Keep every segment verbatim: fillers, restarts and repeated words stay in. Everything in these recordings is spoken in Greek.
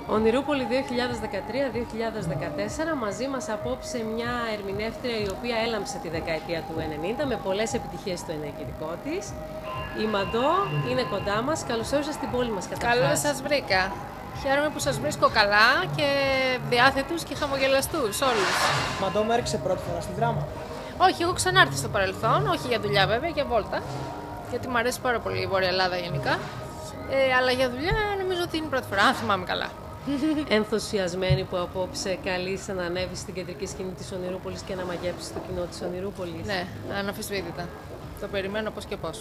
Ονειρούπολη δύο χιλιάδες δεκατρία δύο χιλιάδες δεκατέσσερα, μαζί μας απόψε μια ερμηνεύτρια η οποία έλαμψε τη δεκαετία του ενενήντα με πολλές επιτυχίες στο ενεργητικό της. Η Μαντώ είναι κοντά μας. Καλώς όρισες στην πόλη μας καταρχάς. Καλώς σας βρήκα. Χαίρομαι που σας βρίσκω καλά και διάθετους και χαμογελαστούς όλους. Μαντώ, μου έριξε πρώτη φορά στη δράμα. Όχι, έχω ξανάρθει στο παρελθόν, όχι για δουλειά βέβαια, για βόλτα. Γιατί μου αρέσει πάρα πολύ η Βόρεια Ελλάδα γενικά. Ε, αλλά για δουλειά νομίζω ότι είναι η πρώτη φορά, αν θυμάμαι καλά. Ενθουσιασμένη που απόψε καλείσαι να ανέβεις στην κεντρική σκηνή της Ονειρούπολης και να μαγέψεις το κοινό της Ονειρούπολης. Ναι, αναμφισβήτητα. Το περιμένω πώς και πώς.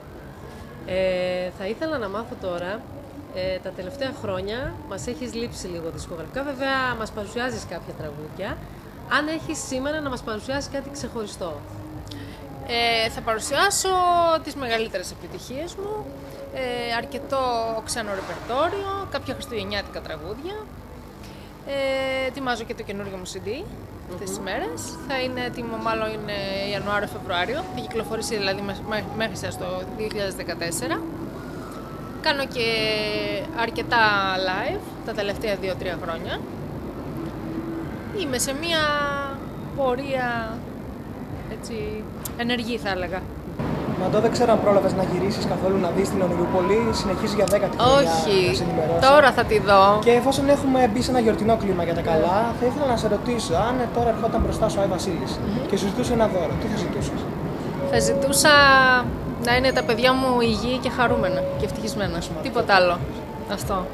Ε, θα ήθελα να μάθω τώρα, ε, τα τελευταία χρόνια μας έχεις λείψει λίγο δισκογραφικά, βέβαια μας παρουσιάζεις κάποια τραγούδια. Αν έχεις σήμερα να μας παρουσιάσεις κάτι ξεχωριστό. Ε, θα παρουσιάσω τις μεγαλύτερες επιτυχίες μου, ε, αρκετό ξένο ρεπερτόριο, κάποια χριστουγεννιάτικα τραγούδια. Ε, ετοιμάζω και το καινούργιο μου σι ντι αυτές τις μέρες. Θα είναι έτοιμο μάλλον είναι Ιανουάριο-Φεβρουάριο, θα κυκλοφορήσει δηλαδή μέχρι σας το δύο χιλιάδες δεκατέσσερα. Κάνω και αρκετά live τα τελευταία δύο τρία χρόνια. Είμαι σε μια πορεία έτσι ενεργή θα έλεγα. Μαντώ, δεν ξέρω αν πρόλαβες να γυρίσεις καθόλου να δεις την Ονειρούπολη. Συνεχίζει για δέκατη χρονιά να σε ενημερώσει. Τώρα θα τη δω. Και εφόσον έχουμε μπει σε ένα γιορτινό κλίμα για τα καλά, θα ήθελα να σε ρωτήσω αν τώρα ερχόταν μπροστά σου ο Άι Βασίλης mm-hmm. και σου ζητούσε ένα δώρο, τι θα ζητούσες? Θα ζητούσα να είναι τα παιδιά μου υγιή και χαρούμενα και ευτυχισμένα. Τίποτα άλλο. Αυτό.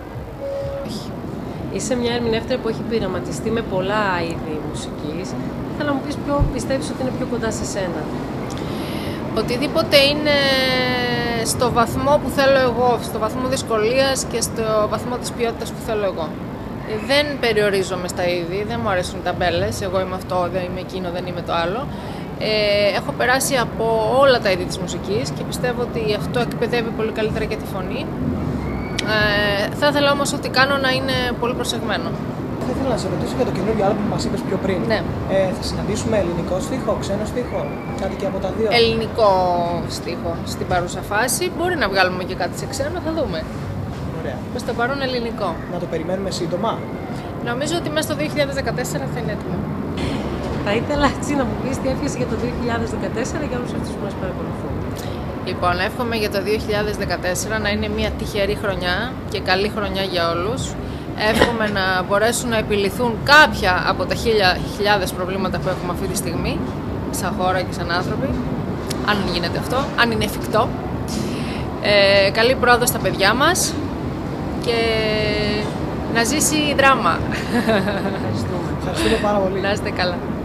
Είσαι μια ερμηνεύτρια που έχει πειραματιστεί με πολλά είδη μουσικής. Θέλω να μου πεις ποιο πιστεύεις ότι είναι πιο κοντά σε σένα. Οτιδήποτε είναι στο βαθμό που θέλω εγώ, στο βαθμό δυσκολίας και στο βαθμό της ποιότητας που θέλω εγώ. Δεν περιορίζομαι στα είδη, δεν μου αρέσουν τα μπέλες, εγώ είμαι αυτό, δεν είμαι εκείνο, δεν είμαι το άλλο. Ε, έχω περάσει από όλα τα είδη της μουσικής και πιστεύω ότι αυτό εκπαιδεύει πολύ καλύτερα και τη φωνή. Ε, θα ήθελα όμως ό,τι κάνω να είναι πολύ προσεγμένο. Θα ήθελα να σε ρωτήσω για το καινούργιο άλμπομ που μας είπες πιο πριν. Ναι. Ε, θα συναντήσουμε ελληνικό στίχο, ξένο στίχο, κάτι και από τα δύο? Ελληνικό στίχο στην παρούσα φάση. Μπορεί να βγάλουμε και κάτι σε ξένο, θα δούμε. Ωραία. Προς το παρόν ελληνικό. Να το περιμένουμε σύντομα. Νομίζω ότι μέσα στο δύο χιλιάδες δεκατέσσερα θα είναι έτοιμο. Θα ήθελα έτσι να μου πεις τι εύχεσαι για το δύο χιλιάδες δεκατέσσερα για όλους αυτούς που μας παρακολουθούν. Λοιπόν, εύχομαι για το δύο χιλιάδες δεκατέσσερα να είναι μια τυχερή χρονιά και καλή χρονιά για όλους. Εύχομαι να μπορέσουν να επιληθούν κάποια από τα χίλια χιλιάδες προβλήματα που έχουμε αυτή τη στιγμή, σαν χώρα και σαν άνθρωποι, αν γίνεται αυτό, αν είναι εφικτό. Ε, καλή πρόοδο στα παιδιά μας και να ζήσει η δράμα. Ευχαριστούμε. Ευχαριστούμε πάρα πολύ. Να είστε καλά.